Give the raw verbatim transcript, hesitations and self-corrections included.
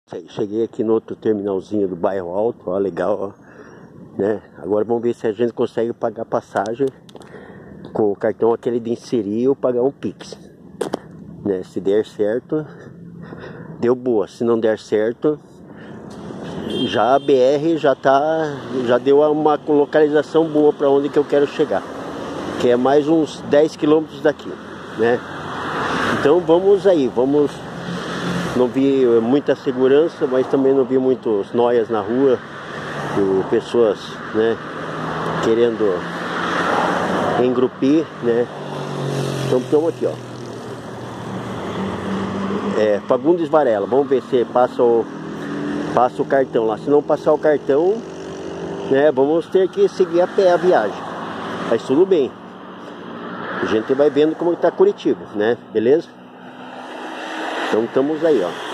Cheguei aqui no outro terminalzinho do Bairro Alto, ó, legal, ó, né? Agora vamos ver se a gente consegue pagar passagem com o cartão aquele de inserir ou pagar um Pix, né? Se der certo, deu boa. Se não der certo, já a B R já tá, já deu uma localização boa para onde que eu quero chegar, que é mais uns dez quilômetros daqui, né? Então vamos aí, vamos. Não vi muita segurança, mas também não vi muitos noias na rua e pessoas, né, querendo engrupir, né? Então estamos aqui, ó. É, Fagundes Varela. Vamos ver se passa o, passa o cartão lá. Se não passar o cartão, né, vamos ter que seguir a pé a viagem. Mas tudo bem. A gente vai vendo como está Curitiba, né? Beleza? Então estamos aí, ó.